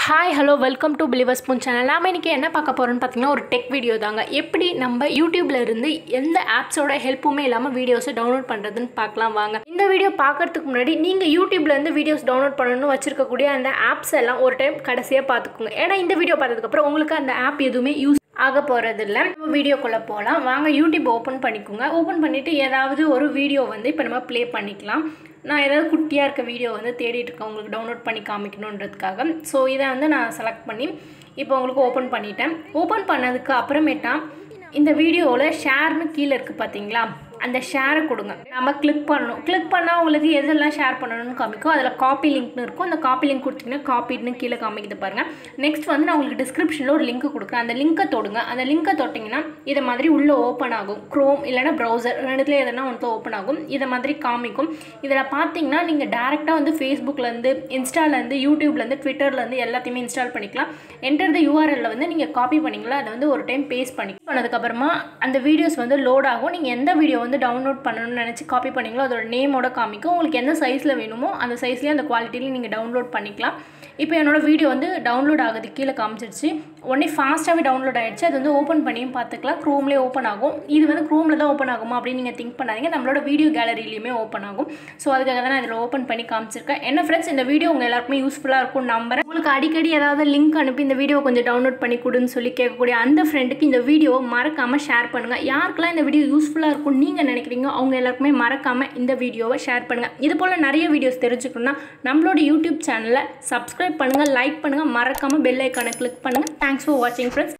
Hi hello welcome to believers spoon channel. நாம் இன்றைக்கி என்ன பார்க்க போகிறோன்னு பார்த்தீங்கன்னா ஒரு டெக் வீடியோ தாங்க. எப்படி நம்ம யூடியூப்ல இருந்து எந்த ஆப்ஸோட ஹெல்ப்புமே இல்லாமல் வீடியோஸை டவுன்லோட் பண்ணுறதுன்னு பார்க்கலாம் வாங்க. இந்த வீடியோ பார்க்கறதுக்கு முன்னாடி நீங்கள் யூடியூப்லேருந்து வீடியோஸ் டவுன்லோட் பண்ணணும்னு வச்சிருக்கக்கூடிய அந்த ஆப்ஸ் எல்லாம் ஒரு டைம் கடைசியாக பார்த்துக்கோங்க. ஏன்னா இந்த வீடியோ பார்த்ததுக்கப்புறம் உங்களுக்கு அந்த ஆப் எதுவுமே யூஸ் ஆக போகிறதில்ல. நம்ம வீடியோக்குள்ளே போகலாம் வாங்க. யூடியூப் ஓப்பன் பண்ணிக்கோங்க. ஓப்பன் பண்ணிவிட்டு ஏதாவது ஒரு வீடியோ வந்து இப்போ நம்ம ப்ளே பண்ணிக்கலாம். நான் ஏதாவது குட்டியாக இருக்க வீடியோ வந்து தேடிட்டு இருக்கேன் உங்களுக்கு டவுன்லோட் பண்ணி காமிக்கணுன்றதுக்காக. ஸோ இதை வந்து நான் செலக்ட் பண்ணி இப்போ உங்களுக்கு ஓப்பன் பண்ணிட்டேன். ஓப்பன் பண்ணதுக்கு அப்புறமேட்டா இந்த வீடியோவில் ஷேர்னு கீழே இருக்குது பார்த்தீங்களா, அந்த ஷேரை கொடுங்க. நம்ம கிளிக் பண்ணணும். கிளிக் பண்ணால் உங்களுக்கு எதெல்லாம் ஷேர் பண்ணணும்னு காமிக்கும். அதில் காப்பி லிங்க்னு இருக்கும். அந்த காப்பி லிங்க் கொடுத்தீங்கன்னா காப்பின்னு கீழே காமிக்குது பாருங்கள். நெக்ஸ்ட் வந்து நான் உங்களுக்கு டிஸ்கிரிப்ஷனில் ஒரு லிங்க் கொடுக்குறேன். அந்த லிங்க்கை தொடுங்க. அந்த லிங்க்கை தொட்டிங்கன்னா இதை மாதிரி உள்ளே ஓப்பன் ஆகும். க்ரோம் இல்லைனா ப்ரௌசர் ரெண்டுத்தில் எதனா ஒன்று ஓப்பன் ஆகும். இதை மாதிரி காமிக்கும். இதில் பார்த்தீங்கன்னா நீங்கள் டேரெக்டாக வந்து ஃபேஸ்புக்லேருந்து, இன்ஸ்டாலேருந்து, யூடியூப்லேருந்து, ட்விட்டர்லேருந்து எல்லாத்தையுமே இன்ஸ்டால் பண்ணிக்கலாம். என்டர் த யூஆர்எல்ல வந்து நீங்கள் காப்பி பண்ணிங்களா அதை வந்து ஒரு டைம் பேஸ்ட் பண்ணதுக்கப்புறமா அந்த வீடியோஸ் வந்து லோட் ஆகும். நீங்கள் எந்த வீடியோ வந்து டவுன்லோட் பண்ணணும்னு நினச்சி காப்பி பண்ணிங்களோ அதோட நேமோட காமிக்கும். உங்களுக்கு எந்த சைஸில் வேணுமோ அந்த சைஸ்லேயே அந்த குவாலிட்டியில் நீங்கள் டவுன்லோட் பண்ணிக்கலாம். இப்போ என்னோடய வீடியோ வந்து டவுன்லோட் ஆகுது கீழே காமிச்சிருச்சு. உடனே ஃபாஸ்ட்டாகவே டவுன்லோட் ஆகிடுச்சு. அது வந்து ஓப்பன் பண்ணியும் பார்த்துக்கலாம். க்ரோம்லேயே ஓப்பன் ஆகும். இது வந்து க்ரோமில் தான் ஓப்பன் ஆகுமா அப்படின்னு நீங்கள் திங்க் பண்ணாதீங்க. நம்மளோட வீடியோ கேலரிலையுமே ஓப்பன் ஆகும். ஸோ அதுக்காக தான் நான் இதில் ஓப்பன் பண்ணி காமிச்சிருக்கேன். என்ன ஃப்ரெண்ட்ஸ், இந்த வீடியோ உங்கள் எல்லாருக்குமே யூஸ்ஃபுல்லாக இருக்கும்னு நம்புறேன். உங்களுக்கு அடிக்கடி ஏதாவது லிங்க் அனுப்பி இந்த வீடியோ கொஞ்சம் டவுன்லோட் பண்ணி கொடுன்னு சொல்லி கேட்கக்கூடிய அந்த ஃப்ரெண்டுக்கு இந்த வீடியோவை மறக்காமல் ஷேர் பண்ணுங்கள். யாருக்கெல்லாம் இந்த வீடியோ யூஸ்ஃபுல்லாக இருக்கும்னு நீங்கள் நினைக்கிறீங்க அவங்க எல்லாருக்குமே மறக்காமல் இந்த வீடியோவை ஷேர் பண்ணுங்கள். இது போல் நிறைய வீடியோஸ் தெரிஞ்சுக்கணும்னா நம்மளோட யூடியூப் சேனலை சப்ஸ்கிரைப் பண்ணுங்கள், லைக் பண்ணுங்கள், மறக்காமல் பெல் ஐக்கானை கிளிக் பண்ணுங்கள். தேங்க்ஸ் ஃபார் வாட்சிங் ஃப்ரெண்ட்ஸ்.